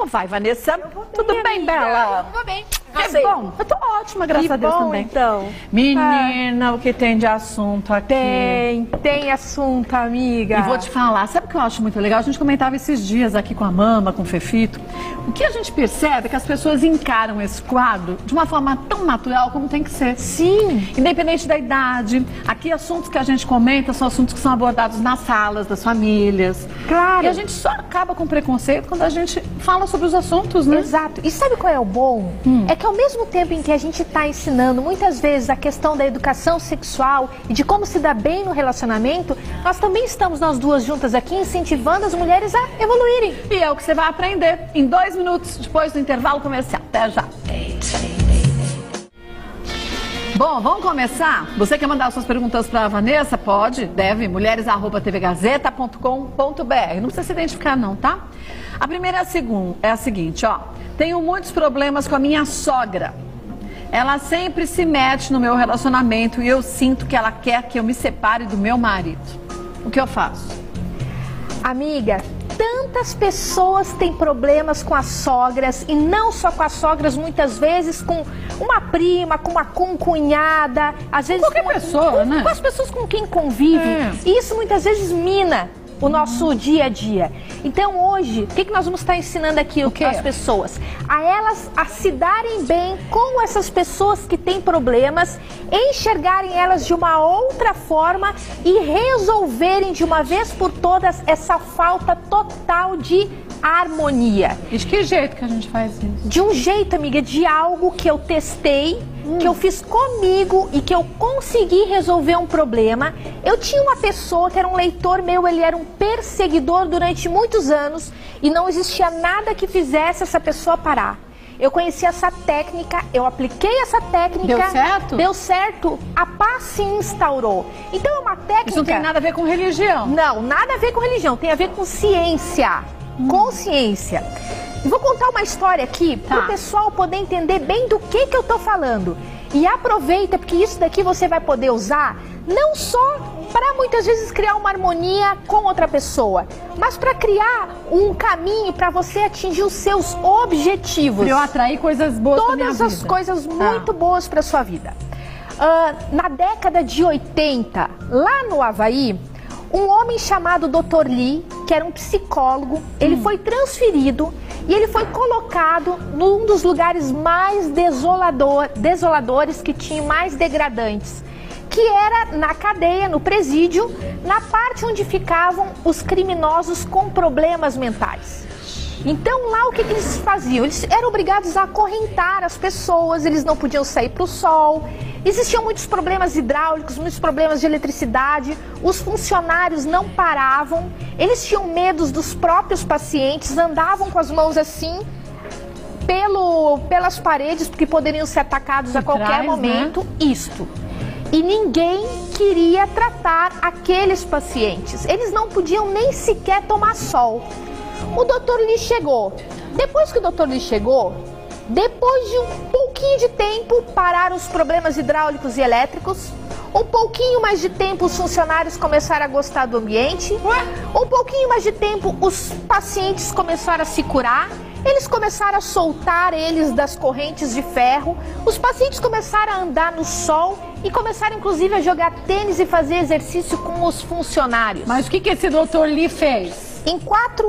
Como vai, Vanessa? Tudo bem, Bela? Tudo bem. Que bom. Eu tô ótima, graças a Deus também. Então. Menina, o que tem de assunto aqui? Tem assunto, amiga. E vou te falar, sabe o que eu acho muito legal? A gente comentava esses dias aqui com a Mama, com o Fefito. O que a gente percebe é que as pessoas encaram esse quadro de uma forma tão natural como tem que ser. Sim. Independente da idade. Aqui, assuntos que a gente comenta são assuntos que são abordados nas salas das famílias. Claro. E a gente só acaba com preconceito quando a gente fala sobre os assuntos, né? Exato. E sabe qual é o bom? É que ao mesmo tempo em que a gente está ensinando muitas vezes a questão da educação sexual e de como se dar bem no relacionamento, nós também estamos nós duas juntas aqui incentivando as mulheres a evoluírem. E é o que você vai aprender em 2 minutos depois do intervalo comercial. Até já. Bom, vamos começar? Você quer mandar suas perguntas para a Vanessa? Pode, deve, mulheres@tvgazeta.com.br. Não precisa se identificar não, tá? A primeira é a seguinte, ó. Tenho muitos problemas com a minha sogra. Ela sempre se mete no meu relacionamento e eu sinto que ela quer que eu me separe do meu marido. O que eu faço? Amiga, tantas pessoas têm problemas com as sogras, e não só com as sogras, muitas vezes com uma prima, com uma concunhada, às vezes qualquer pessoa, né? Com as pessoas com quem convive. E isso muitas vezes mina o nosso dia a dia. Então hoje, o que nós vamos estar ensinando aqui às pessoas? A elas a se darem bem com essas pessoas que têm problemas, enxergarem elas de uma outra forma e resolverem de uma vez por todas essa falta total de harmonia. E de que jeito que a gente faz isso? De um jeito, amiga, de algo que eu testei, que eu fiz comigo e que eu consegui resolver um problema. Eu tinha uma pessoa que era um leitor meu, ele era um perseguidor durante muitos anos e não existia nada que fizesse essa pessoa parar. Eu conheci essa técnica, eu apliquei essa técnica. Deu certo? Deu certo, a paz se instaurou. Então é uma técnica... Isso não tem nada a ver com religião. Não, nada a ver com religião, tem a ver com ciência, consciência. Vou contar uma história aqui para o pessoal poder entender bem do que eu tô falando. E aproveita, porque isso daqui você vai poder usar não só para muitas vezes criar uma harmonia com outra pessoa, mas para criar um caminho para você atingir os seus objetivos. Para eu atrair coisas boas para minha vida. Todas as coisas muito boas para sua vida. Na década de 80, lá no Havaí, um homem chamado Dr. Lee, que era um psicólogo, ele foi transferido e ele foi colocado num dos lugares mais desoladores, que tinha mais degradantes, que era na cadeia, no presídio, na parte onde ficavam os criminosos com problemas mentais. Então lá o que eles faziam? Eles eram obrigados a acorrentar as pessoas, eles não podiam sair para o sol, existiam muitos problemas hidráulicos, muitos problemas de eletricidade, os funcionários não paravam, eles tinham medo dos próprios pacientes, andavam com as mãos assim pelas paredes, porque poderiam ser atacados a qualquer momento, E ninguém queria tratar aqueles pacientes, eles não podiam nem sequer tomar sol. O Dr. Lee chegou. Depois que o Dr. Lee chegou, depois de um pouquinho de tempo, pararam os problemas hidráulicos e elétricos. Um pouquinho mais de tempo, os funcionários começaram a gostar do ambiente. Um pouquinho mais de tempo, os pacientes começaram a se curar. Eles começaram a soltar eles das correntes de ferro. Os pacientes começaram a andar no sol e começaram inclusive a jogar tênis e fazer exercício com os funcionários. Mas o que esse Dr. Lee fez? Em 4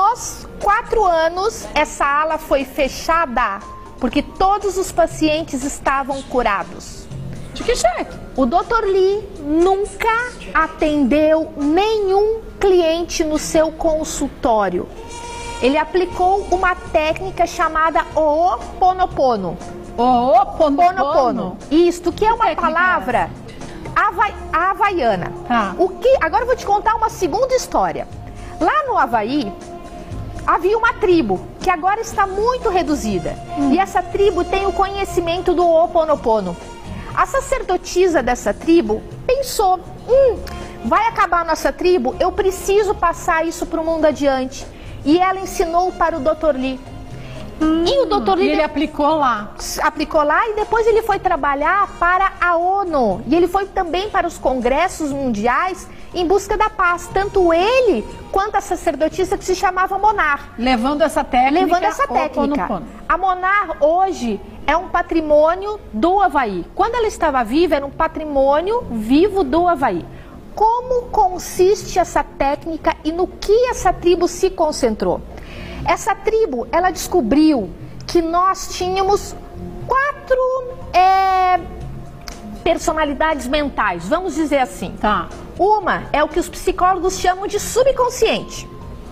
anos, essa ala foi fechada porque todos os pacientes estavam curados. De que jeito? O Dr. Lee nunca atendeu nenhum cliente no seu consultório. Ele aplicou uma técnica chamada Ho'oponopono. Ho'oponopono? Isto, que é uma palavra havaiana. Agora eu vou te contar uma segunda história. Lá no Havaí, havia uma tribo que agora está muito reduzida. E essa tribo tem o conhecimento do Ho'oponopono. A sacerdotisa dessa tribo pensou, vai acabar a nossa tribo, eu preciso passar isso para o mundo adiante. E ela ensinou para o Dr. Lee. E o Dr. Lee ele aplicou lá. Aplicou lá e depois ele foi trabalhar para a ONU. E ele foi também para os congressos mundiais em busca da paz. Tanto ele quanto a sacerdotisa que se chamava Monar. Levando essa técnica. A Monar hoje é um patrimônio do Havaí. Quando ela estava viva, era um patrimônio vivo do Havaí. Como consiste essa técnica e no que essa tribo se concentrou? Essa tribo, ela descobriu que nós tínhamos 4 personalidades mentais, vamos dizer assim. Tá. Uma é o que os psicólogos chamam de subconsciente.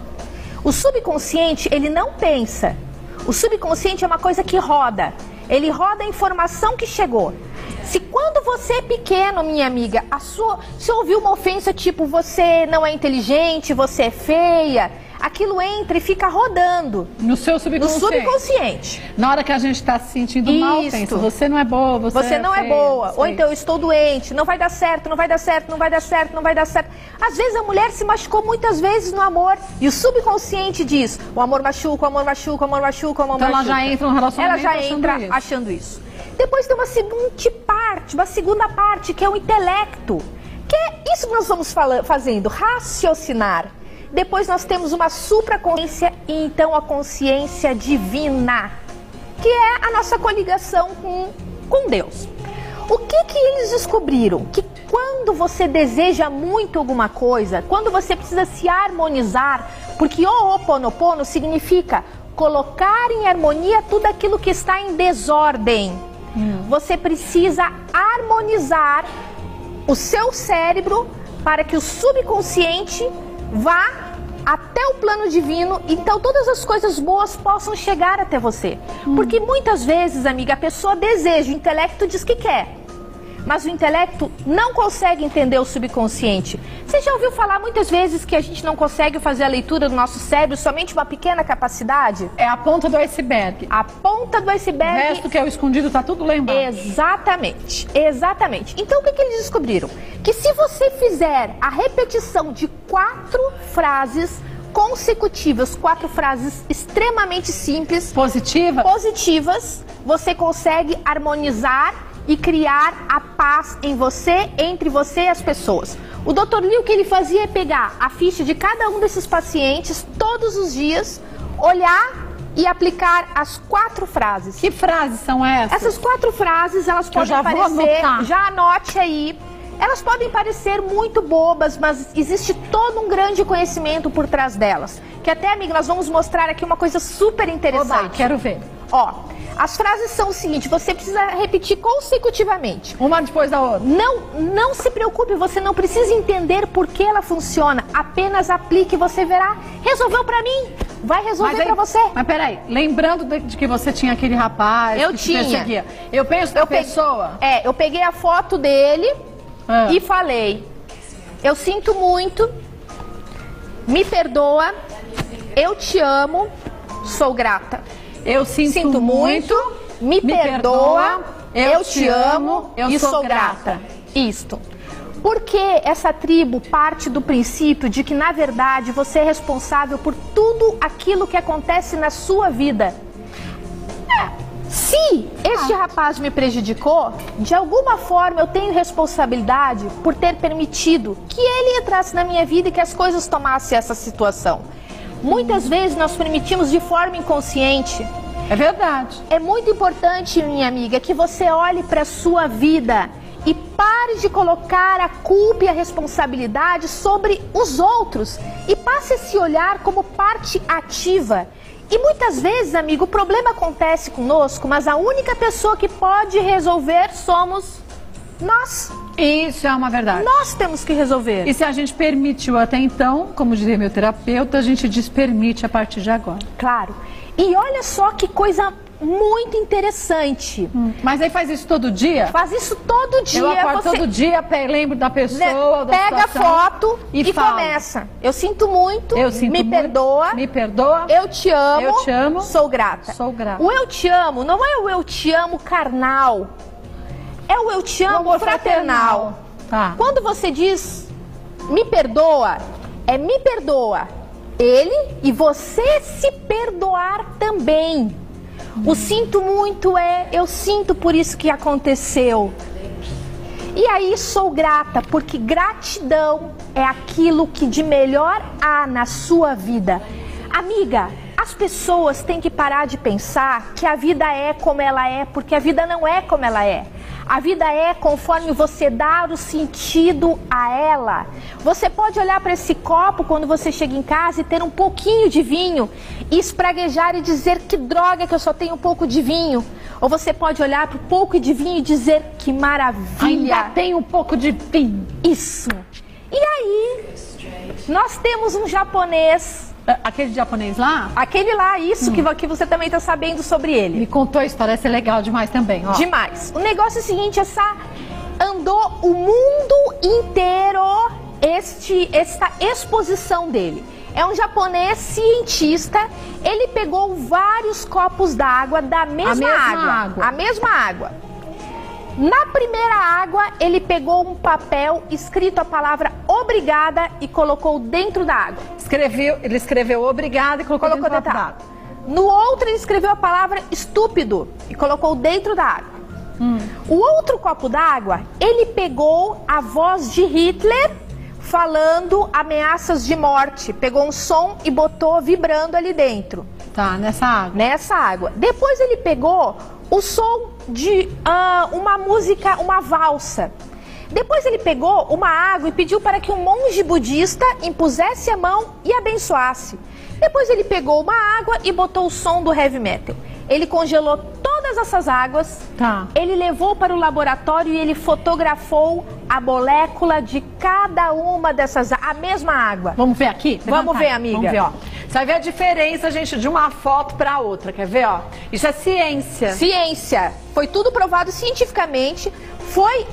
O subconsciente, ele não pensa. O subconsciente é uma coisa que roda. Ele roda a informação que chegou. Se quando você é pequeno, minha amiga, se ouviu uma ofensa tipo você não é inteligente, você é feia, aquilo entra e fica rodando. No seu subconsciente. No subconsciente. Na hora que a gente está se sentindo mal, pensa, você não é boa, você não é boa. Ou então eu estou doente, não vai dar certo, não vai dar certo, não vai dar certo, não vai dar certo. Às vezes a mulher se machucou muitas vezes no amor e o subconsciente diz, o amor machuca, o amor machuca, o amor machuca, o amor machuca. Então ela já entra no relacionamento achando isso. Depois tem uma segunda parte, que é o intelecto. Que é isso que nós vamos fazendo, raciocinar. Depois nós temos uma supraconsciência e então a consciência divina, que é a nossa coligação com Deus. O que eles descobriram? Que quando você deseja muito alguma coisa, quando você precisa se harmonizar, porque o Ho'oponopono significa colocar em harmonia tudo aquilo que está em desordem. Você precisa harmonizar o seu cérebro para que o subconsciente vá até o plano divino, então todas as coisas boas possam chegar até você. Porque muitas vezes, amiga, a pessoa deseja, o intelecto diz que quer, mas o intelecto não consegue entender o subconsciente. Você já ouviu falar muitas vezes que a gente não consegue fazer a leitura do nosso cérebro, somente uma pequena capacidade? É a ponta do iceberg. A ponta do iceberg. O resto que é o escondido tá tudo lá embaixo. Exatamente, exatamente. Então o que eles descobriram? Que se você fizer a repetição de 4 frases consecutivas, 4 frases extremamente simples, positivas, você consegue harmonizar e criar a paz em você, entre você e as pessoas. O Dr. Lee, o que ele fazia é pegar a ficha de cada um desses pacientes todos os dias, olhar e aplicar as 4 frases. Que frases são essas? Essas 4 frases, elas podem parecer... Já anote aí. Elas podem parecer muito bobas, mas existe todo um grande conhecimento por trás delas. Que até, amiga, nós vamos mostrar aqui uma coisa super interessante. Oba, quero ver. Ó, as frases são o seguinte, você precisa repetir consecutivamente. Uma depois da outra. Não se preocupe, você não precisa entender por que ela funciona. Apenas aplique e você verá. Resolveu pra mim? Vai resolver pra você. Mas peraí, lembrando de que você tinha aquele rapaz que te perseguia. Eu penso na pessoa. Eu peguei a foto dele e falei, eu sinto muito, me perdoa, eu te amo, sou grata. Eu sinto muito, me perdoa, eu te amo e sou grata. Isto. Porque essa tribo parte do princípio de que, na verdade, você é responsável por tudo aquilo que acontece na sua vida. Se este rapaz me prejudicou, de alguma forma eu tenho responsabilidade por ter permitido que ele entrasse na minha vida e que as coisas tomassem essa situação. Muitas vezes nós permitimos de forma inconsciente. É verdade. É muito importante, minha amiga, que você olhe para a sua vida e pare de colocar a culpa e a responsabilidade sobre os outros e passe a se olhar como parte ativa. E muitas vezes, amigo, o problema acontece conosco, mas a única pessoa que pode resolver somos nós. Isso é uma verdade. Nós temos que resolver. E se a gente permitiu até então, como diria meu terapeuta, a gente despermite a partir de agora. Claro. E olha só que coisa muito interessante. Mas aí faz isso todo dia? Faz isso todo dia. Eu acordo todo dia, lembro da pessoa, da pega situação, a foto e falo. começa. Eu sinto muito, perdoa, eu te amo, sou grata. Sou grata. O eu te amo não é o eu te amo carnal. É o eu te amo fraternal. Tá. Quando você diz me perdoa, é me perdoa ele e você se perdoar também. O sinto muito é, eu sinto por isso que aconteceu. E aí sou grata, porque gratidão é aquilo que de melhor há na sua vida. Amiga, as pessoas têm que parar de pensar que a vida é como ela é, porque a vida não é como ela é. A vida é conforme você dá o sentido a ela. Você pode olhar para esse copo quando você chega em casa e ter um pouquinho de vinho e espraguejar e dizer que droga que eu só tenho um pouco de vinho. Ou você pode olhar para o pouco de vinho e dizer que maravilha. Ainda tem um pouco de vinho. Isso. E aí, nós temos um japonês. Aquele japonês lá? Aquele lá, isso que você também está sabendo sobre ele. Me contou a história, essa é legal demais também, ó. Demais. O negócio é o seguinte, andou o mundo inteiro esta exposição dele. É um japonês cientista, ele pegou vários copos d'água da mesma água. A mesma água. Na primeira água, ele pegou um papel escrito a palavra obrigada e colocou dentro da água. Ele escreveu obrigada e colocou dentro da água. No outro, ele escreveu a palavra estúpido e colocou dentro da água. O outro copo d'água, ele pegou a voz de Hitler falando ameaças de morte. Pegou um som e botou vibrando ali dentro. Tá, nessa água. Nessa água. Depois ele pegou o som de uma música, uma valsa. Depois ele pegou uma água e pediu para que um monge budista impusesse a mão e abençoasse. Depois ele pegou uma água e botou o som do heavy metal. Ele congelou todas essas águas, ele levou para o laboratório e ele fotografou a molécula de cada uma dessas, a mesma água. Vamos ver aqui? Vamos ver, amiga. Vamos ver, ó. Você vai ver a diferença, gente, de uma foto para outra. Quer ver, ó? Isso é ciência. Ciência. Foi tudo provado cientificamente. Foi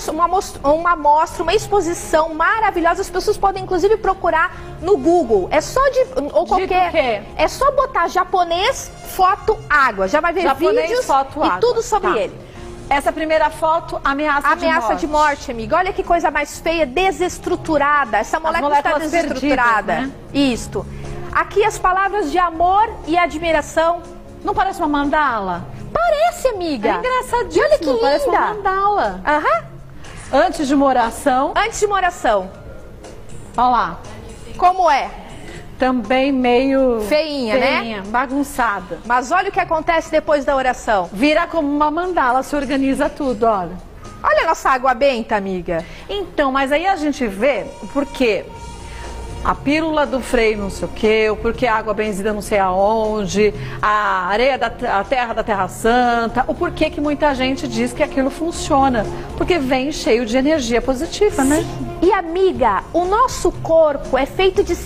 uma amostra, uma exposição maravilhosa. As pessoas podem, inclusive, procurar no Google. É só ou qualquer. É só botar japonês, foto, água. Já vai ver japonês, vídeos foto, e água. Tudo sobre ele. Essa primeira foto, ameaça de morte, amiga. Olha que coisa mais feia, desestruturada. Essa molécula está desestruturada. Perdidas, né? Isto. Aqui as palavras de amor e admiração. Não parece uma mandala? Parece, amiga. É engraçadíssimo. Olha que linda. Parece uma mandala. Antes de uma oração. Antes de uma oração. Olha lá. Como é? Também meio... Feinha, né? Bagunçada. Mas olha o que acontece depois da oração. Vira como uma mandala, se organiza tudo, olha. Olha a nossa água benta, amiga. Então, mas aí a gente vê o porquê. A pílula do freio não sei o quê, o porquê a água benzida não sei aonde, a areia a terra da Terra Santa, o porquê que muita gente diz que aquilo funciona. Porque vem cheio de energia positiva, né? E amiga, o nosso corpo é feito de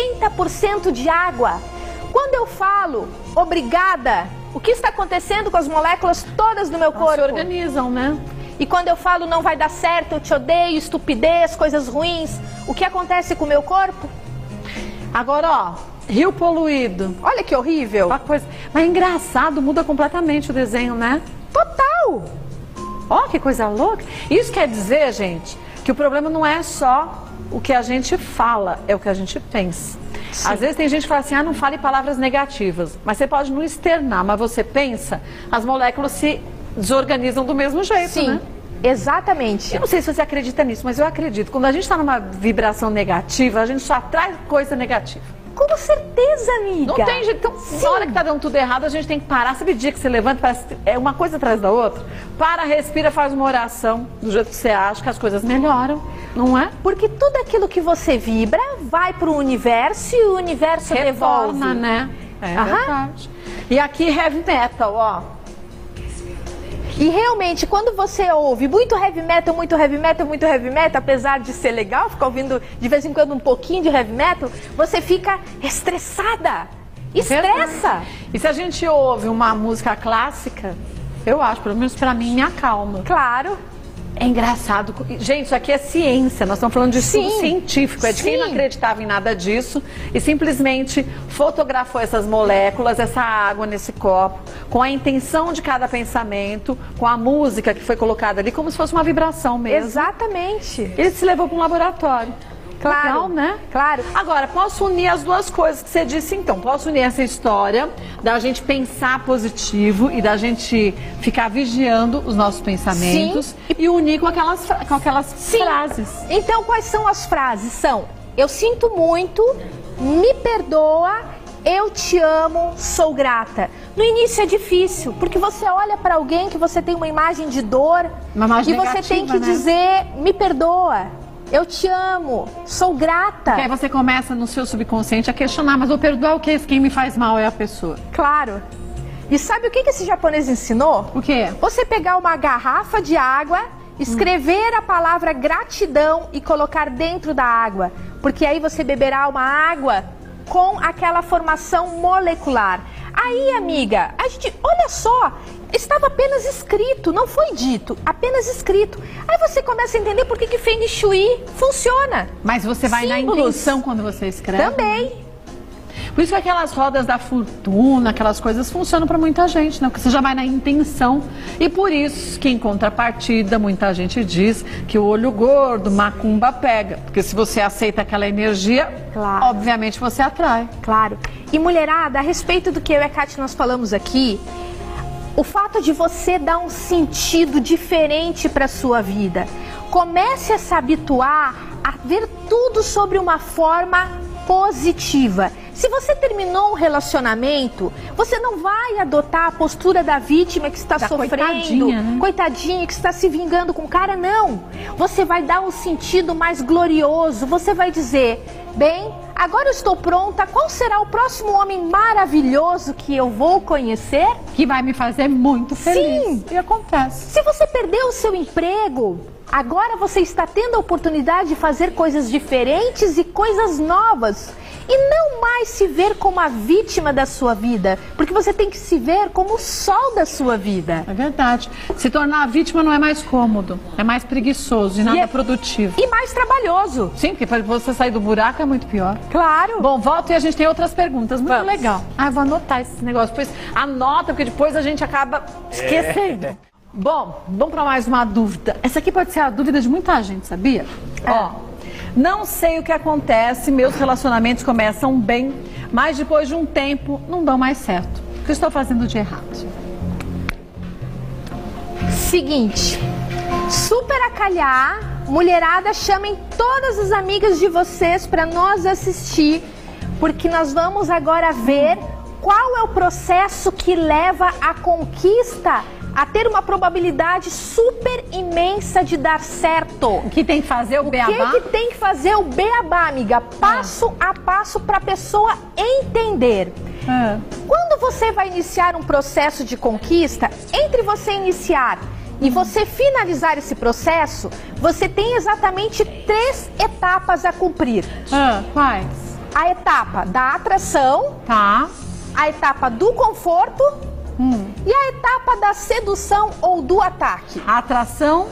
70% de água. Quando eu falo obrigada, o que está acontecendo com as moléculas todas do meu corpo? Elas se organizam, né? E quando eu falo não vai dar certo, eu te odeio, estupidez, coisas ruins, o que acontece com o meu corpo? Agora, ó, rio poluído. Olha que horrível. Uma coisa... Mas é engraçado, muda completamente o desenho, né? Total. Ó, que coisa louca. Isso quer dizer, gente, que o problema não é só o que a gente fala, é o que a gente pensa. Sim. Às vezes tem gente que fala assim, não fale palavras negativas. Mas você pode não externar, mas você pensa, as moléculas se desorganizam do mesmo jeito, Sim, né? Exatamente. Eu não sei se você acredita nisso, mas eu acredito. Quando a gente está numa vibração negativa, a gente só atrai coisa negativa. Com certeza, amiga. Não tem jeito. Então, na hora que tá dando tudo errado, a gente tem que parar. Sabe o dia que você levanta, parece que é uma coisa atrás da outra? Para, respira, faz uma oração do jeito que você acha que as coisas melhoram, não é? Porque tudo aquilo que você vibra vai pro universo e o universo devolve. Né? É verdade. E aqui, heavy metal, ó. E realmente, quando você ouve muito heavy metal, muito heavy metal, muito heavy metal, apesar de ser legal, ficar ouvindo de vez em quando um pouquinho de heavy metal, você fica estressada. Estressa. E se a gente ouve uma música clássica, eu acho, pelo menos pra mim, me acalma. Claro. É engraçado. Gente, isso aqui é ciência. Nós estamos falando de estudo científico. É de quem não acreditava em nada disso e simplesmente fotografou essas moléculas, essa água nesse copo, com a intenção de cada pensamento, com a música que foi colocada ali, como se fosse uma vibração mesmo. Exatamente. Ele se levou para um laboratório. Claro, legal, né? Claro. Agora, posso unir as duas coisas que você disse, então. Posso unir essa história da gente pensar positivo e da gente ficar vigiando os nossos pensamentos. Sim. E unir com aquelas frases. Então, quais são as frases? São: eu sinto muito, me perdoa, eu te amo, sou grata. No início é difícil, porque você olha para alguém que você tem uma imagem de dor Uma imagem e você negativa, tem que né? dizer, me perdoa, eu te amo, sou grata. Porque aí você começa no seu subconsciente a questionar, mas vou perdoar o quê? Se quem me faz mal é a pessoa. Claro. E sabe o que esse japonês ensinou? O quê? Você pegar uma garrafa de água, escrever a palavra gratidão e colocar dentro da água. Porque aí você beberá uma água com aquela formação molecular. Aí, amiga, a gente, olha só, estava apenas escrito, não foi dito, apenas escrito. Aí você começa a entender por que Feng Shui funciona. Mas você vai na Símbolos. intenção quando você escreve. Também. Por isso que aquelas rodas da fortuna, aquelas coisas funcionam para muita gente, né? Porque você já vai na intenção. E por isso que em contrapartida, muita gente diz que o olho gordo, macumba pega. Porque se você aceita aquela energia, Claro. obviamente você atrai. Claro. E mulherada, a respeito do que eu e a Kátia nós falamos aqui, o fato de você dar um sentido diferente para a sua vida. Comece a se habituar a ver tudo sobre uma forma positiva. Se você terminou um relacionamento, você não vai adotar a postura da vítima que está sofrendo, coitadinha, né? coitadinha, que está se vingando com o cara, não. Você vai dar um sentido mais glorioso, você vai dizer, bem, agora eu estou pronta, qual será o próximo homem maravilhoso que eu vou conhecer? Que vai me fazer muito feliz. Sim. E acontece. Se você perdeu o seu emprego, agora você está tendo a oportunidade de fazer coisas diferentes e coisas novas. E não mais se ver como a vítima da sua vida, porque você tem que se ver como o sol da sua vida. É verdade. Se tornar vítima não é mais cômodo, é mais preguiçoso e nada produtivo. E mais trabalhoso. Sim, porque para você sair do buraco é muito pior. Claro. Bom, volta e a gente tem outras perguntas. Muito Vamos. legal. Ah, eu vou anotar esse negócio. Depois anota, porque depois a gente acaba esquecendo. Bom, vamos para mais uma dúvida. Essa aqui pode ser a dúvida de muita gente, sabia? Ó, não sei o que acontece, meus relacionamentos começam bem, mas depois de um tempo não dão mais certo. O que eu estou fazendo de errado? Seguinte, super a calhar, mulherada, chamem todas as amigas de vocês para nós assistir, porque nós vamos agora ver qual é o processo que leva à conquista a ter uma probabilidade super imensa de dar certo. O que tem que fazer o beabá? O que tem que fazer o beabá, amiga? Passo a passo para a pessoa entender. Quando você vai iniciar um processo de conquista, entre você iniciar e você finalizar esse processo, você tem exatamente 3 etapas a cumprir. Quais? A etapa da atração, Tá. a etapa do conforto e a etapa da sedução ou do ataque. Atração,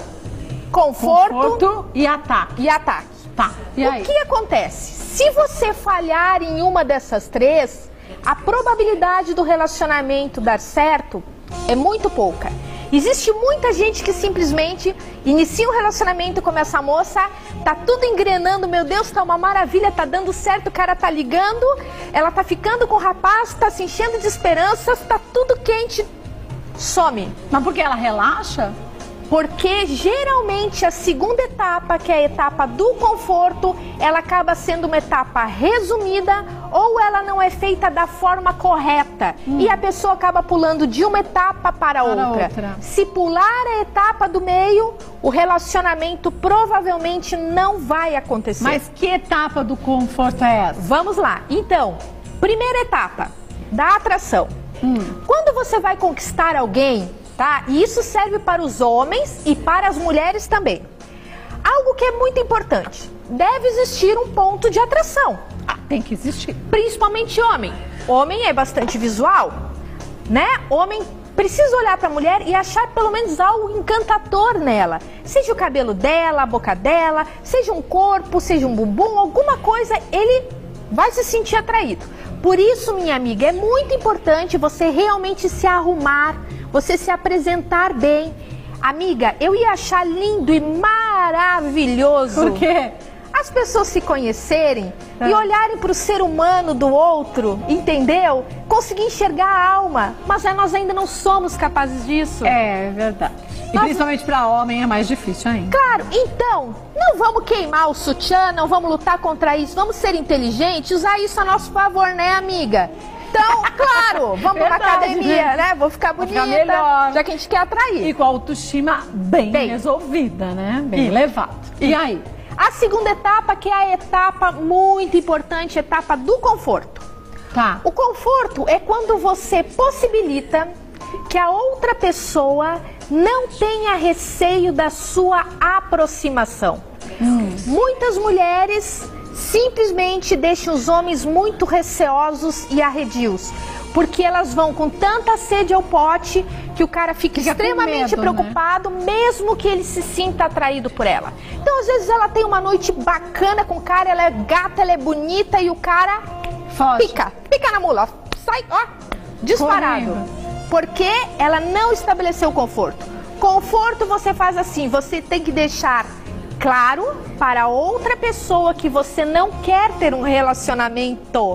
Conforto e ataque. e ataque. Tá. E aí? O que acontece? Se você falhar em uma dessas 3, a probabilidade do relacionamento dar certo é muito pouca. Existe muita gente que simplesmente inicia um relacionamento com essa moça, tá tudo engrenando, meu Deus, tá uma maravilha, tá dando certo, o cara tá ligando, ela tá ficando com o rapaz, tá se enchendo de esperanças, tá tudo quente, some. Mas porque ela relaxa? Porque geralmente a segunda etapa, que é a etapa do conforto, ela acaba sendo uma etapa resumida ou ela não é feita da forma correta. E a pessoa acaba pulando de uma etapa para outra. Se pular a etapa do meio, o relacionamento provavelmente não vai acontecer. Mas que etapa do conforto é essa? Vamos lá. Então, primeira etapa, da atração. Quando você vai conquistar alguém, tá? E isso serve para os homens e para as mulheres também. Algo que é muito importante. Deve existir um ponto de atração. Tem que existir. Principalmente homem. Homem é bastante visual, né? Homem precisa olhar para a mulher e achar pelo menos algo encantador nela. Seja o cabelo dela, a boca dela, seja um corpo, seja um bumbum, alguma coisa, ele vai se sentir atraído. Por isso, minha amiga, é muito importante você realmente se arrumar, você se apresentar bem. Amiga, eu ia achar lindo e maravilhoso. Por quê? as pessoas se conhecerem e olharem para o ser humano do outro, entendeu? Conseguir enxergar a alma, mas nós ainda não somos capazes disso. É verdade. E principalmente para homem é mais difícil ainda. Claro, então, não vamos queimar o sutiã, não vamos lutar contra isso, vamos ser inteligentes, usar isso a nosso favor, né, amiga? Então, claro, vamos Verdade, na academia, né? Vou ficar bonita, melhor. já que a gente quer atrair. E com a autoestima bem resolvida, né? Bem elevada. E aí? A segunda etapa, que é a etapa muito importante, a etapa do conforto. Tá. O conforto é quando você possibilita que a outra pessoa não tenha receio da sua aproximação. Muitas mulheres simplesmente deixam os homens muito receosos e arredios, porque elas vão com tanta sede ao pote que o cara fica extremamente preocupado, mesmo que ele se sinta atraído por ela. Então, às vezes, ela tem uma noite bacana com o cara, ela é gata, ela é bonita e o cara Foge. pica na mula, sai, ó, disparado. Correndo. Porque ela não estabeleceu conforto. Conforto você faz assim, você tem que deixar claro para outra pessoa que você não quer ter um relacionamento.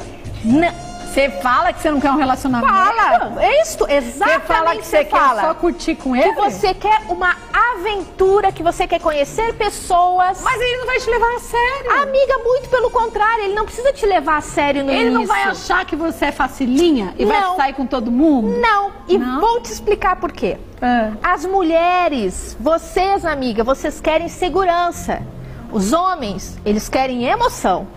Você fala que você não quer um relacionamento? Fala, é isso, exatamente. Você fala que você quer só curtir com ele? Que você quer uma aventura, que você quer conhecer pessoas. Mas ele não vai te levar a sério. Amiga, muito pelo contrário, ele não precisa te levar a sério no início. Ele não vai achar que você é facilinha e vai sair com todo mundo? Não, e vou te explicar por quê. As mulheres, vocês, amiga, vocês querem segurança. Os homens, eles querem emoção.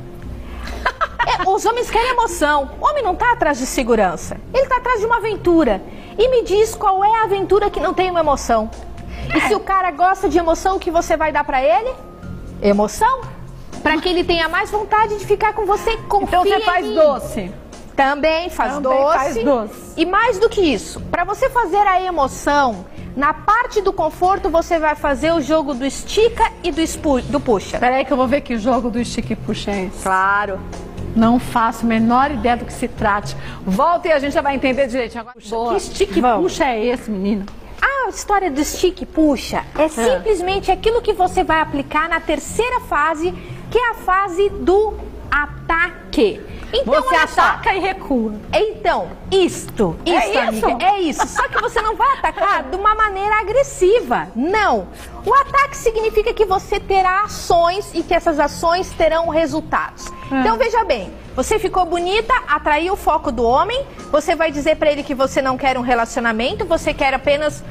Os homens querem emoção. O homem não está atrás de segurança. Ele está atrás de uma aventura. E me diz qual é a aventura que não tem uma emoção. E se o cara gosta de emoção, o que você vai dar para ele? Emoção. Para que ele tenha mais vontade de ficar com você. Confia então você faz doce. Também faz doce. E mais do que isso, para você fazer a emoção, na parte do conforto você vai fazer o jogo do estica e do puxa. Peraí que eu vou ver que jogo do estica e puxa é esse. Claro. Não faço a menor ideia do que se trate. Volta e a gente já vai entender direitinho. Agora, que estica e puxa é esse, menina? A história do estica e puxa é simplesmente aquilo que você vai aplicar na terceira fase, que é a fase do ataque. Então, você ataca e recua. Então, isto, amiga, é isso. Só que você não vai atacar de uma maneira agressiva. Não. O ataque significa que você terá ações e que essas ações terão resultados. Então, veja bem, você ficou bonita, atraiu o foco do homem, você vai dizer pra ele que você não quer um relacionamento, você quer apenas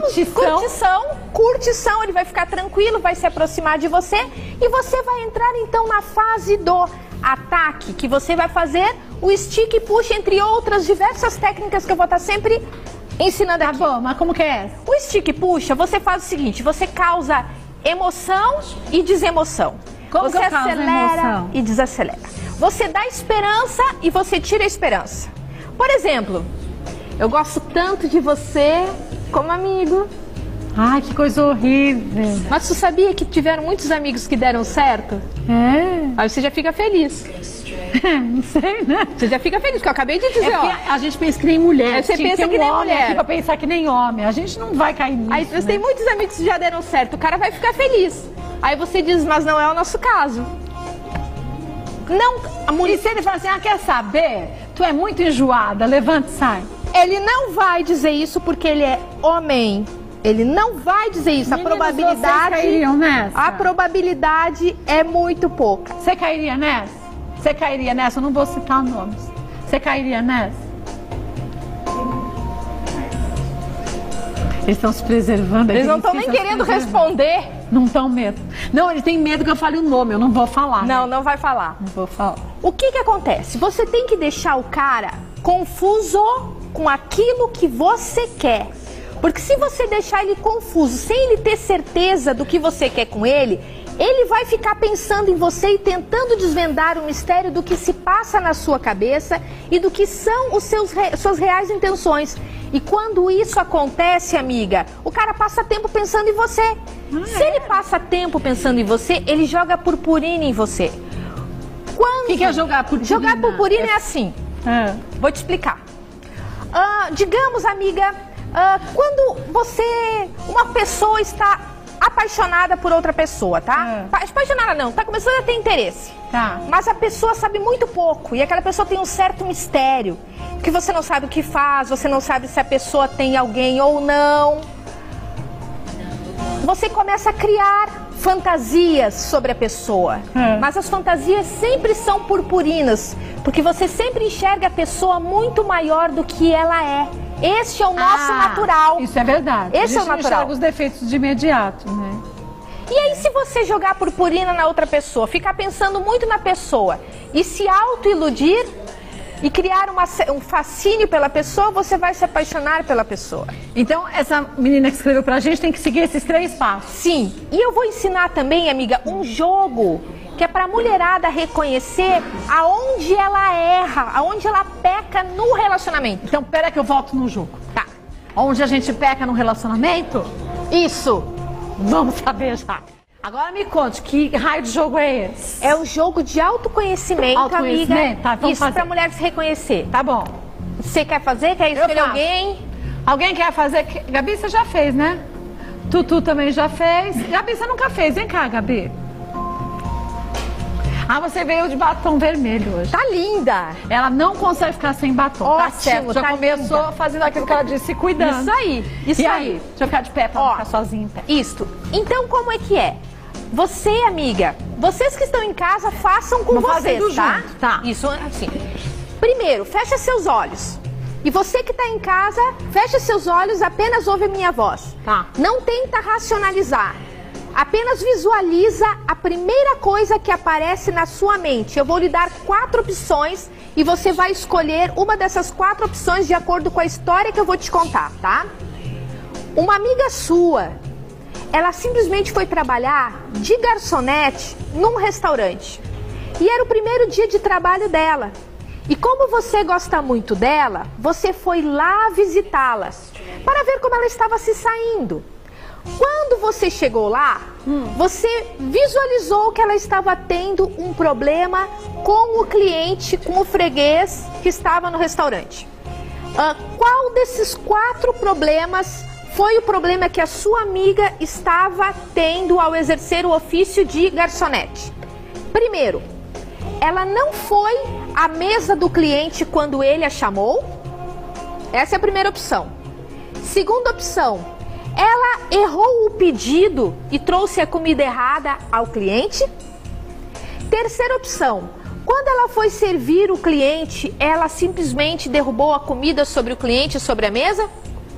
curtição, ele vai ficar tranquilo, vai se aproximar de você e você vai entrar então na fase do ataque, que você vai fazer o stick e push, entre outras diversas técnicas que eu vou estar sempre ensinando aqui. Tá bom, mas como que é? O stick e puxa, você faz o seguinte, você causa emoção e desemoção. Como você que eu causo acelera emoção? e desacelera. Você dá esperança e você tira a esperança. Por exemplo, eu gosto tanto de você como amigo. Ai, que coisa horrível. Mas tu sabia que tiveram muitos amigos que deram certo? Aí você já fica feliz. Não sei, né? Você já fica feliz, que eu acabei de dizer, a gente pensa que nem mulher. Você pensa que nem mulher. Aqui pra pensar que nem homem. A gente não vai cair nisso. Aí você tem muitos amigos que já deram certo, o cara vai ficar feliz. Aí você diz, mas não é o nosso caso. Não, a mulher... E se ele falar assim, quer saber? Tu é muito enjoada, levanta e sai. Ele não vai dizer isso porque ele é homem. Ele não vai dizer isso. Meninas, vocês cairiam nessa? A probabilidade é muito pouca. Você cairia nessa? Você cairia nessa? Eu não vou citar nomes. Você cairia nessa? Eles estão se preservando. Eles não estão nem querendo responder. Não estão medo. Não, eles têm medo que eu fale o nome. Eu não vou falar. Não, não vai falar. Não vou falar. O que acontece? Você tem que deixar o cara confuso com aquilo que você quer. Porque se você deixar ele confuso, sem ele ter certeza do que você quer com ele, ele vai ficar pensando em você e tentando desvendar o mistério do que se passa na sua cabeça e do que são os suas reais intenções. E quando isso acontece, amiga, o cara passa tempo pensando em você. Se ele passa tempo pensando em você, ele joga purpurina em você. O que é jogar purpurina? Jogar purpurina é assim. Vou te explicar. Digamos, amiga, quando uma pessoa está apaixonada por outra pessoa, tá? Apaixonada não, tá começando a ter interesse. Tá. Mas a pessoa sabe muito pouco e aquela pessoa tem um certo mistério, que você não sabe o que faz, você não sabe se a pessoa tem alguém ou não. Você começa a criar fantasias sobre a pessoa, mas as fantasias sempre são purpurinas, porque você sempre enxerga a pessoa muito maior do que ela é. Este é o nosso natural. Isso é verdade. Esse é o natural. Enxerga os defeitos de imediato, né? E aí, se você jogar purpurina na outra pessoa, ficar pensando muito na pessoa e se auto-iludir e criar um fascínio pela pessoa, você vai se apaixonar pela pessoa. Então, essa menina que escreveu pra gente tem que seguir esses 3 passos. Sim. E eu vou ensinar também, amiga, um jogo que é pra mulherada reconhecer aonde ela erra, aonde ela peca no relacionamento. Então, pera que eu volto no jogo. Tá. Onde a gente peca no relacionamento? Isso. Vamos saber já. Agora me conte, que raio de jogo é esse? É um jogo de autoconhecimento, Autoconhecimento? amiga. Tá, vamos isso fazer. Pra mulher se reconhecer. Tá bom. Você quer fazer? Quer escolher alguém? Alguém quer fazer? Gabi, você já fez, né? Tutu também já fez. Gabi, você nunca fez. Vem cá, Gabi. Ah, você veio de batom vermelho hoje. Tá linda. Ela não consegue ficar sem batom. Tá Ótimo, certo. Já tá começou linda. fazendo aquilo que ela disse, se cuidando. Isso aí. Isso e aí. Deixa eu ficar de pé pra não ficar sozinha em pé. Isto. Então, como é que é? Você, amiga, vocês que estão em casa, façam com Vamos vocês, fazendo tá? junto, tá. Isso, assim. Primeiro, fecha seus olhos. E você que está em casa, fecha seus olhos, apenas ouve a minha voz. Tá. Não tenta racionalizar. Apenas visualiza a primeira coisa que aparece na sua mente. Eu vou lhe dar 4 opções e você vai escolher uma dessas 4 opções de acordo com a história que eu vou te contar, tá? Uma amiga sua, ela simplesmente foi trabalhar de garçonete num restaurante. E era o primeiro dia de trabalho dela. E como você gosta muito dela, você foi lá visitá-la para ver como ela estava se saindo. Quando você chegou lá, você visualizou que ela estava tendo um problema com o cliente, com o freguês que estava no restaurante. Qual desses 4 problemas foi o problema que a sua amiga estava tendo ao exercer o ofício de garçonete? Primeiro, ela não foi à mesa do cliente quando ele a chamou. Essa é a primeira opção. Segunda opção, ela errou o pedido e trouxe a comida errada ao cliente. Terceira opção, quando ela foi servir o cliente, ela simplesmente derrubou a comida sobre o cliente, sobre a mesa.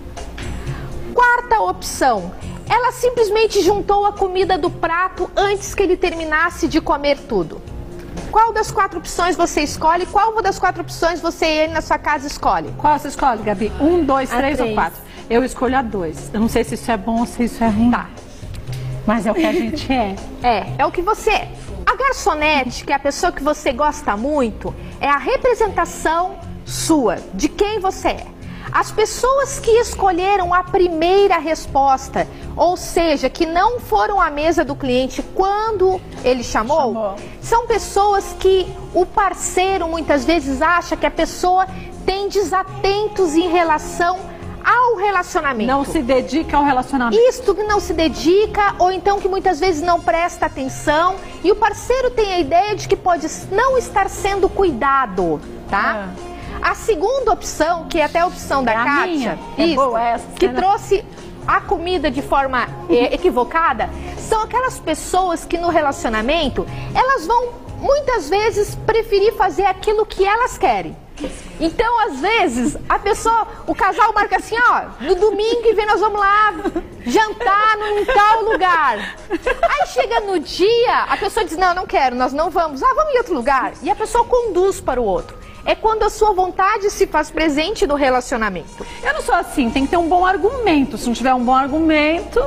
Quarta opção, ela simplesmente juntou a comida do prato antes que ele terminasse de comer tudo. Qual das 4 opções você escolhe? Qual das 4 opções você e ele na sua casa escolhe? Qual você escolhe, Gabi? 1, 2, 3 ou 4? Eu escolho a 2. Eu não sei se isso é bom ou se isso é ruim. Tá. Mas é o que a gente é. É o que você é. A garçonete, que é a pessoa que você gosta muito, é a representação sua, de quem você é. As pessoas que escolheram a primeira resposta, ou seja, que não foram à mesa do cliente quando ele chamou, são pessoas que o parceiro muitas vezes acha que a pessoa tem desatentos em relação ao relacionamento. Não se dedica ao relacionamento. Isto que não se dedica, ou então que muitas vezes não presta atenção, e o parceiro tem a ideia de que pode não estar sendo cuidado, tá? A segunda opção, que é até a opção da Kátia, que trouxe a comida de forma equivocada, são aquelas pessoas que no relacionamento, elas vão muitas vezes preferir fazer aquilo que elas querem. Então, às vezes, o casal marca assim, ó, no domingo que vem nós vamos lá jantar em tal lugar. Aí chega no dia, a pessoa diz, não quero, nós não vamos. Vamos em outro lugar. E a pessoa conduz para o outro. É quando a sua vontade se faz presente no relacionamento. Eu não sou assim, tem que ter um bom argumento. Se não tiver um bom argumento...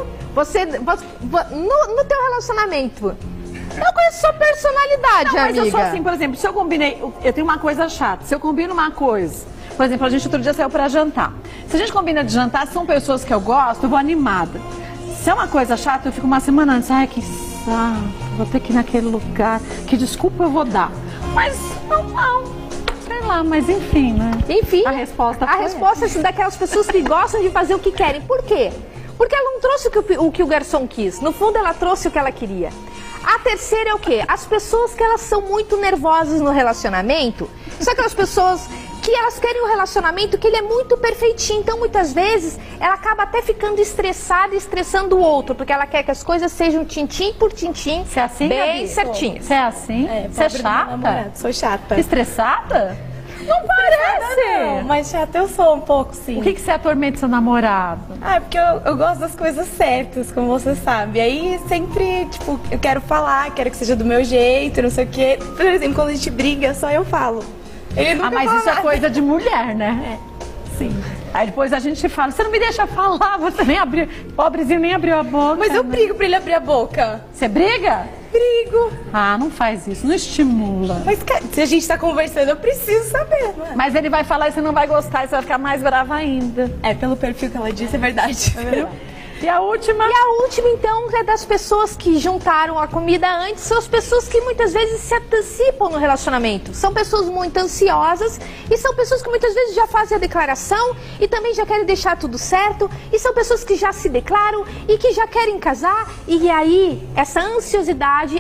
No teu relacionamento... Eu conheço sua personalidade, amiga. Mas eu sou assim, por exemplo, se eu combinei... Eu tenho uma coisa chata. Se eu combino uma coisa... Por exemplo, a gente outro dia saiu pra jantar. Se a gente combina de jantar, são pessoas que eu gosto, eu vou animada. Se é uma coisa chata, eu fico uma semana antes. Ai, que saco, vou ter que ir naquele lugar. Que desculpa eu vou dar. Mas não. Sei lá, mas enfim, né? Enfim, a resposta é daquelas pessoas que gostam de fazer o que querem. Por quê? Porque ela não trouxe o que o garçom quis. No fundo, ela trouxe o que ela queria. A terceira é o quê? As pessoas que elas são muito nervosas no relacionamento. São aquelas pessoas que elas querem um relacionamento que ele é muito perfeitinho. Então, muitas vezes, ela acaba até ficando estressada e estressando o outro. Porque ela quer que as coisas sejam tintim por tintim, Você é assim, bem Gabi? certinhas. Você é assim? Você é chata? Sou chata. Estressada? Não parece! Não, mas chata eu sou um pouco, sim. O que você atormenta seu namorado? Ah, é porque eu gosto das coisas certas, como você sabe. Aí sempre, tipo, eu quero falar, quero que seja do meu jeito, não sei o quê. Por exemplo, quando a gente briga, só eu falo. Ele nunca Mas fala isso é nada. coisa de mulher, né? Sim. Aí depois a gente fala, você não me deixa falar, você nem abriu, pobrezinho nem abriu a boca. Mas eu brigo pra ele abrir a boca. Você briga? Brigo. Ah, não faz isso, não estimula. Mas cara, se a gente tá conversando, eu preciso saber, não é? Mas ele vai falar e você não vai gostar, e você vai ficar mais brava ainda. É, pelo perfil que ela disse, é verdade. E a última? E a última, então, é das pessoas que juntaram a comida antes, são as pessoas que muitas vezes se antecipam no relacionamento. São pessoas muito ansiosas e são pessoas que muitas vezes já fazem a declaração e também já querem deixar tudo certo. E são pessoas que já se declaram e que já querem casar. E aí, essa ansiosidade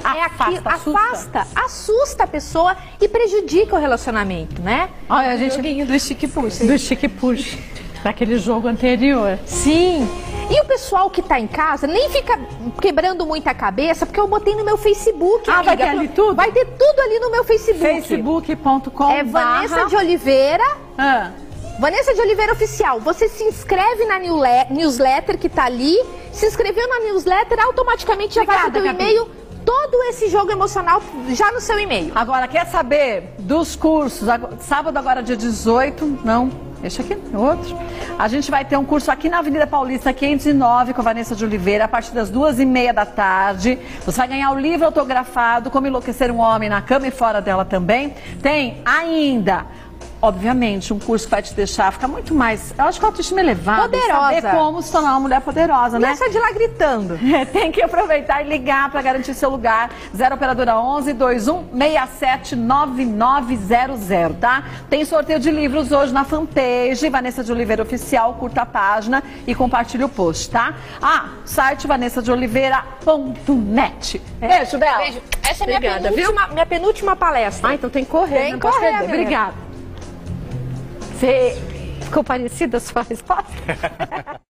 assusta a pessoa e prejudica o relacionamento, né? Olha, a gente... Joguinho do chique puxa. Do chique push, daquele jogo anterior. Sim. E o pessoal que tá em casa nem fica quebrando muita cabeça, porque eu botei no meu Facebook. Ah, amiga. vai ter ali tudo? Vai ter tudo ali no meu Facebook. facebook.com. É Vanessa de Oliveira. Ah. Vanessa de Oliveira Oficial. Você se inscreve na newsletter que tá ali. Se inscreveu na newsletter, automaticamente já vai pro teu Gabi. e-mail todo esse jogo emocional já no seu e-mail. Agora, quer saber dos cursos? Sábado agora, dia 18, não, deixa aqui, outro. A gente vai ter um curso aqui na Avenida Paulista 509 com a Vanessa de Oliveira, a partir das 2h30 da tarde. Você vai ganhar o livro autografado, Como Enlouquecer um Homem na Cama e Fora dela também. Tem ainda... Obviamente, um curso que vai te deixar ficar muito mais, eu acho que a autoestima elevada. Poderosa. Saber como se tornar uma mulher poderosa, né? Não sai de lá gritando. Tem que aproveitar e ligar para garantir seu lugar. 0 operadora 11 21 67 9900, tá? Tem sorteio de livros hoje na fanpage Vanessa de Oliveira Oficial. Curta a página e compartilhe o post, tá? Site vanessadeoliveira.net. Beijo, Bela. Beijo. Essa é Obrigada, minha penúltima palestra. Então tem que correr. Tem não que pode correr, perder. minha Obrigada. Você ficou parecida a sua resposta?